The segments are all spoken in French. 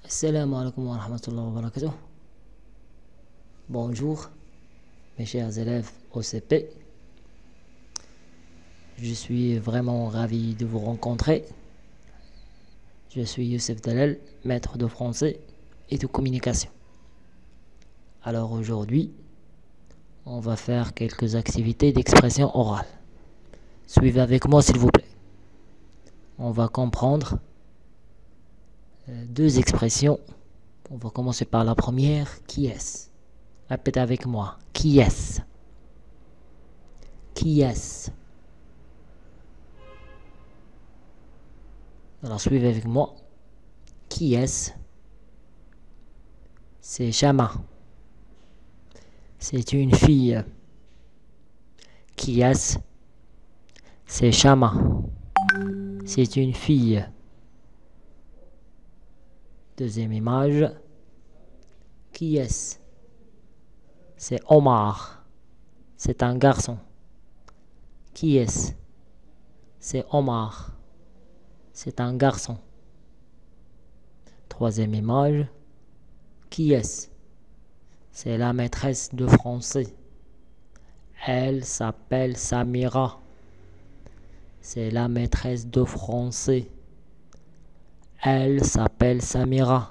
Assalamu alaikum wa rahmatullahi wa barakatuh. Bonjour, mes chers élèves OCP. Je suis vraiment ravi de vous rencontrer. Je suis Youssef Dalal, maître de français et de communication. Alors aujourd'hui, on va faire quelques activités d'expression orale. Suivez avec moi s'il vous plaît. On va comprendre deux expressions. On va commencer par la première. Qui est-ce? Répétez avec moi. Qui est-ce? Qui est-ce? Alors suivez avec moi. Qui est-ce? C'est Shama. C'est une fille. Qui est-ce? C'est Shama. C'est une fille. Deuxième image. Qui est-ce? C'est Omar. C'est un garçon. Qui est-ce? C'est Omar. C'est un garçon. Troisième image. Qui est-ce? C'est la maîtresse de français. Elle s'appelle Samira. C'est la maîtresse de français. Elle s'appelle Samira.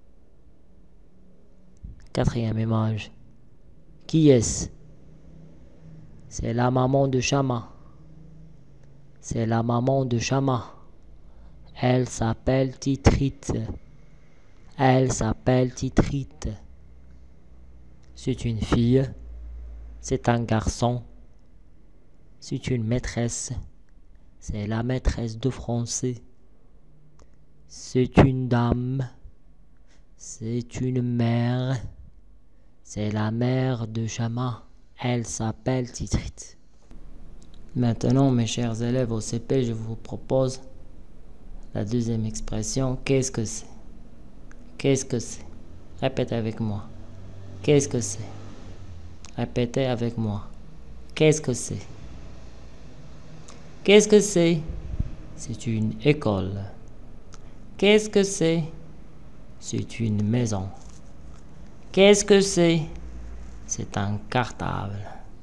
Quatrième image. Qui est-ce? C'est la maman de Shama. C'est la maman de Shama. Elle s'appelle Titrite. Elle s'appelle Titrite. C'est une fille. C'est un garçon. C'est une maîtresse. C'est la maîtresse de français. C'est une dame. C'est une mère. C'est la mère de Shama. Elle s'appelle Titrite. Maintenant, mes chers élèves au CP, je vous propose la deuxième expression. Qu'est-ce que c'est? Qu'est-ce que c'est? Répétez avec moi. Qu'est-ce que c'est? Répétez avec moi. Qu'est-ce que c'est? Qu'est-ce que c'est? C'est une école. Qu'est-ce que c'est? C'est une maison. Qu'est-ce que c'est? C'est un cartable.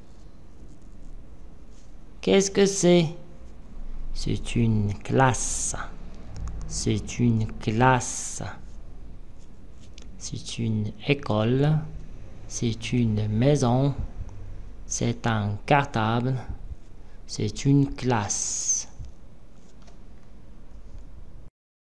Qu'est-ce que c'est? C'est une classe. C'est une classe. C'est une école. C'est une maison. C'est un cartable. C'est une classe.